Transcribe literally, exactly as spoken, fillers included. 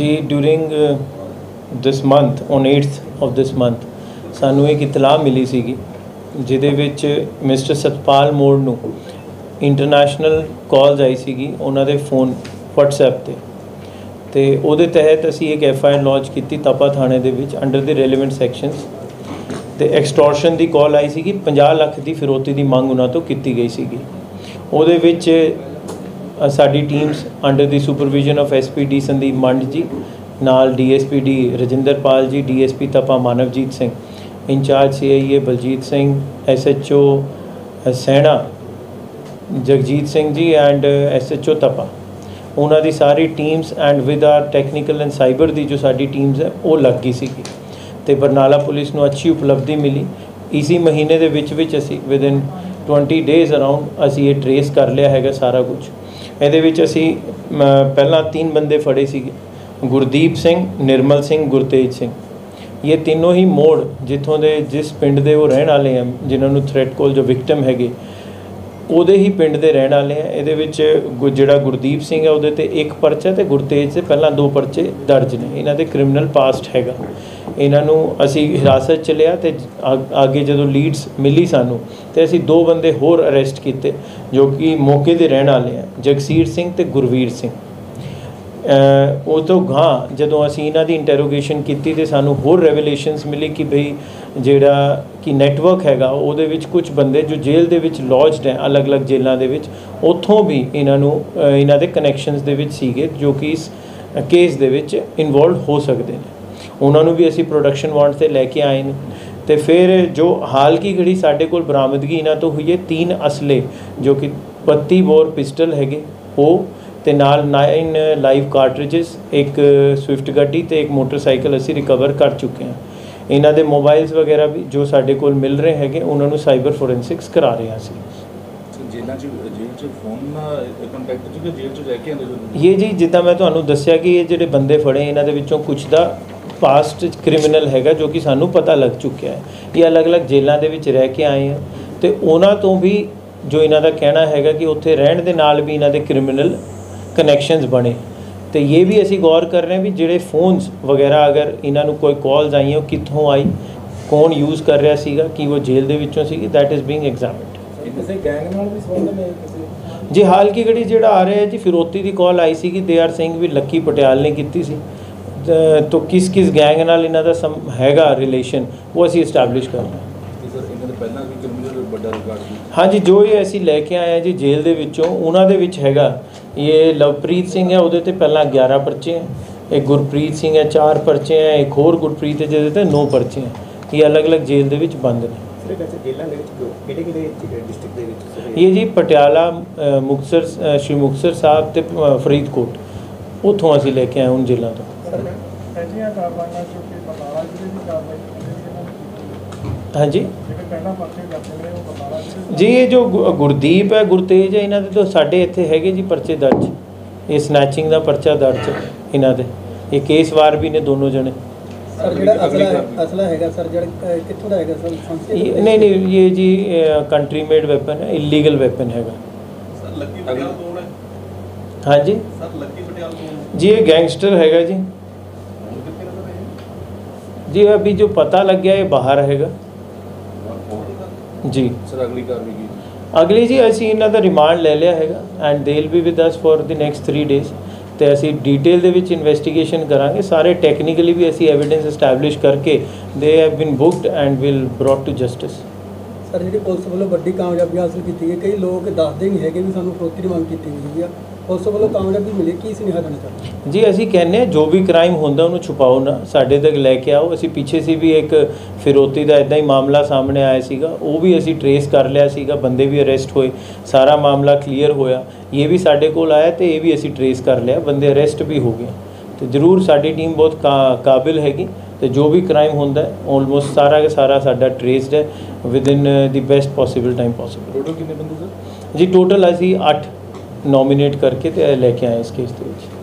Ji during this month on eighth of this month सानू एक इतलाह मिली सीगी जिहदे विच मिस्टर सतपाल मोड़ नूं इंटरनेशनल कॉल्स आई सीगी उन्हां दे फोन व्हाट्सएप ते ते उहदे तहत असी एक एफ आई आर लॉन्च की तपा थाने दे विच अंडर द रेलीवेंट सैक्शनस ते एक्सटॉर्शन की कॉल आई सीगी पचास लाख की फिरौती की मंग उन्हां तों कीती गई सीगी। उहदे विच साडी teams under the supervision of S P D Sandeep Mand ji नाल D S P D Rajinder Pal ji D S P Tapa Manavjeet Singh incharge C I A Baljeet Singh S H O Sehna Jagjit Singh ji and S H O Tapa उन्हां दी सारी teams and with our technical and cyber दी जो साडी teams है वो लग गई सीगी ते बरनाला पुलिस नूं अच्छी उपलब्धि मिली। इसी महीने दे विच विच असी within twenty days around असी ये ट्रेस कर लिया हैगा सारा कुछ। ਇਹਦੇ ਵਿੱਚ ਅਸੀਂ ਪਹਿਲਾਂ तीन बंदे फड़े ਸੀਗੇ गुरदीप सिंह निर्मल सिंह गुरतेज सिंह ये तीनों ही मोड़ जितों ਦੇ जिस पिंड ਦੇ ਉਹ ਰਹਿਣ ਵਾਲੇ ਆ ਜਿਨ੍ਹਾਂ ਨੂੰ ਥ੍ਰੈਟ ਕਾਲ ਜੋ ਵਿਕਟਮ ਹੈਗੇ ਉਹਦੇ ਹੀ ਪਿੰਡ ਦੇ ਰਹਿਣ ਵਾਲੇ ਆ। ਇਹਦੇ ਵਿੱਚ ਜਿਹੜਾ ਗੁਰਦੀਪ ਸਿੰਘ ਹੈ ਉਹਦੇ ਤੇ ਇੱਕ ਪਰਚਾ ਤੇ ਗੁਰਤੇਜ ਤੇ ਪਹਿਲਾਂ ਦੋ ਪਰਚੇ ਦਰਜ ਨੇ। ਇਹਨਾਂ ਦੇ ਕ੍ਰਿਮੀਨਲ ਪਾਸਟ ਹੈਗਾ। ਇਹਨਾਂ ਨੂੰ ਅਸੀਂ ਹਿਰਾਸਤ 'ਚ ਲਿਆ ਤੇ ਅੱਗੇ ਜਦੋਂ ਲੀਡਸ ਮਿਲੀ ਸਾਨੂੰ ਤੇ ਅਸੀਂ ਦੋ ਬੰਦੇ ਹੋਰ ਅਰੈਸਟ ਕੀਤੇ ਜੋ ਕਿ ਮੌਕੇ ਦੇ ਰਹਿਣ ਵਾਲੇ ਆ ਜਗਸੀਰ ਸਿੰਘ ਤੇ ਗੁਰਵੀਰ ਸਿੰਘ। ਉਹ ਤੋਂ ਗਾਂ ਜਦੋਂ ਅਸੀਂ ਇਹਨਾਂ ਦੀ ਇੰਟਰੋਗੇਸ਼ਨ ਕੀਤੀ ਤੇ ਸਾਨੂੰ ਹੋਰ ਰੈਵਲੇਸ਼ਨਸ ਮਿਲੀ ਕਿ ਬਈ ਜਿਹੜਾ ਕਿ ਨੈਟਵਰਕ ਹੈਗਾ ਉਹਦੇ ਵਿੱਚ ਕੁਝ ਬੰਦੇ ਜੋ ਜੇਲ੍ਹ ਦੇ ਵਿੱਚ ਲੌਜਡ ਹੈ ਅਲੱਗ-ਅਲੱਗ ਜੇਲ੍ਹਾਂ ਦੇ ਵਿੱਚ ਉੱਥੋਂ ਵੀ ਇਹਨਾਂ ਨੂੰ ਇਹਨਾਂ ਦੇ ਕਨੈਕਸ਼ਨਸ ਦੇ ਵਿੱਚ ਸੀਗੇ ਜੋ ਕਿ ਇਸ ਕੇਸ ਦੇ ਵਿੱਚ ਇਨਵੋਲਵ ਹੋ ਸਕਦੇ ਨੇ। ਉਹਨਾਂ ਨੂੰ ਵੀ ਅਸੀਂ ਪ੍ਰੋਡਕਸ਼ਨ ਵਾਰੰਟ ਤੇ ਲੈ ਕੇ ਆਏ ਨੇ ਤੇ ਫਿਰ ਜੋ ਹਾਲ ਕੀ ਘੜੀ ਸਾਡੇ ਕੋਲ ਬਰਾਮਦਗੀ ਇਹਨਾਂ ਤੋਂ ਹੋਈ ਹੈ तीन ਅਸਲੇ ਜੋ ਕਿ बत्ती ਬੋਰ ਪਿਸਟਲ ਹੈਗੇ ਉਹ ਤੇ ਨਾਲ नाइन ਲਾਈਵ ਕਾਰਟ੍ਰਿਜਸ ਇੱਕ ਸਵਿਫਟ ਗੱਡੀ ਤੇ ਇੱਕ ਮੋਟਰਸਾਈਕਲ ਅਸੀਂ ਰਿਕਵਰ ਕਰ ਚੁੱਕੇ ਹਾਂ। ਇਹਨਾਂ ਦੇ ਮੋਬਾਈਲਸ ਵਗੈਰਾ ਵੀ ਜੋ ਸਾਡੇ ਕੋਲ ਮਿਲ ਰਹੇ ਹੈਗੇ ਉਹਨਾਂ ਨੂੰ ਸਾਈਬਰ ਫੋਰੈਂਸਿਕਸ ਕਰਾ ਰਹੇ ਹਾਂ ਅਸੀਂ। ਜੇਲ੍ਹਾਂ 'ਚ ਜੇਲ੍ਹ 'ਚ ਫੋਨ ਕੰਟੈਕਟ 'ਚ ਜੇਲ੍ਹ 'ਚ ਲੈ ਕੇ ਆਉਂਦੇ ਇਹ ਜੀ ਜਿੱਦਾਂ ਮੈਂ ਤੁਹਾਨੂੰ ਦੱਸਿਆ ਕਿ ਇਹ ਜਿਹੜੇ ਬੰਦੇ ਫੜੇ ਇਹਨਾਂ ਦੇ ਵਿੱਚੋਂ ਕੁਝ ਦਾ ਪਾਸਟ ਕ੍ਰਿਮੀਨਲ ਹੈਗਾ ਜੋ ਕਿ ਸਾਨੂੰ ਪਤਾ ਲੱਗ ਚੁੱਕਿਆ ਹੈ। ਇਹ ਅਲੱਗ-ਅਲੱਗ ਜੇਲ੍ਹਾਂ ਦੇ ਵਿੱਚ ਰਹਿ ਕੇ ਆਏ ਆ ਤੇ ਉਹਨਾਂ ਤੋਂ ਵੀ ਜੋ ਇਹਨਾਂ ਦਾ ਕਹਿਣਾ ਹੈਗਾ ਕਿ ਉੱਥੇ ਰਹਿਣ ਦੇ ਨਾਲ ਵੀ ਇਹਨਾਂ ਦੇ ਕ੍ਰਿਮੀਨਲ ਕਨੈਕਸ਼ਨਸ ਬਣੇ तो ये भी असी गौर कर रहे हैं भी जोड़े फोन्स वगैरह अगर इन्हों कोई कॉल्स आई हो कितों आई कौन यूज़ कर रहा सीगा कि वो जेल दे विचों सी दैट इज़ बीइंग एग्जामिनड। जी हाल की घड़ी जोड़ा आ रहा है जी फिरौती की कॉल आई सी दे आर सिंह भी लक्की पटियाल ने की सी तो किस किस गैंग नाल इन्हां दा सम हैगा रिलेशन वो असी इस्टैबलिश कर रहे हैं। हाँ जी जो ये असी लैके आए हैं जी जेल दे विचों उन्हां दे विच हैगा ये लवप्रीत सिंह है उहदे ते पहला ग्यारह परचे हैं, एक गुरप्रीत सिंह है चार परचे हैं, एक होर गुरप्रीत है जिहदे ते नौ परचे हैं। ये अलग अलग जेल दे विच बंद ने। ये जी पटियाला मुक्तसर श्री मुक्तसर साहब ते फरीदकोट उत्थों असी लैके आए उन जेलों तो। हाँ जी जी ये जो गुरदीप है गुरतेज है इन्हां दे तो साडे इत्थे हैगे जी परचे दर्ज ये स्नैचिंग का परचा दर्ज इन्हां दे ये केस वार भी ने दोनों जने। सर जेड़ा असला असला हैगा सर जेड़ा कित्थों दा हैगा सर नहीं नहीं ये जी कंट्री मेड वेपन है इलीगल वेपन हैगा। सर लक्की पटियाल कौन है? हाँ जी सर लक्की पटियाल कौन है? जी ये गैंगस्टर हैगा जी जी अभी जो पता लग गया ये बाहर हैगा जी। सर अगली कार्रवाई की अगली जी असी इन्हां दा रिमांड ले लिया हैगा and they will be with us for the next three days तो असी डिटेल दे विच इन्वेस्टिगेशन करांगे सारे टैक्नीकली भी असी एविडेंस एस्टैबलिश करके they have been booked and will brought to justice. Sir जी पुलिस वालों बड़ी कामयाबी हासिल की है कई लोग दसते नहीं है कि सानू फरोती की मंग की हुई है पुलिस वालों कामयाबी मिली की सुनेहा देना चाहते जी असी कहने जो भी क्राइम होंदा उन्होंने छुपाओ ना साढ़े तक लैके आओ। असी पीछे से भी एक फिरौती का इदा ही मामला सामने आया सीगा वो भी असी ट्रेस कर लिया सीगा बंदे भी अरेस्ट होए सारा मामला क्लीयर होया ये भी साढ़े कोल आया तो ये भी असी ट्रेस कर लिया बंदे अरेस्ट भी हो गए। तो जरूर साडी टीम बहुत का काबिल हैगी तो जो भी क्राइम होंदा है ऑलमोस्ट सारा का सारा साडा ट्रेसड है within the best possible time possible. Total कितने बंदे सर? जी टोटल असी अठ नॉमिनेट करके तो लैके आए इस केस के।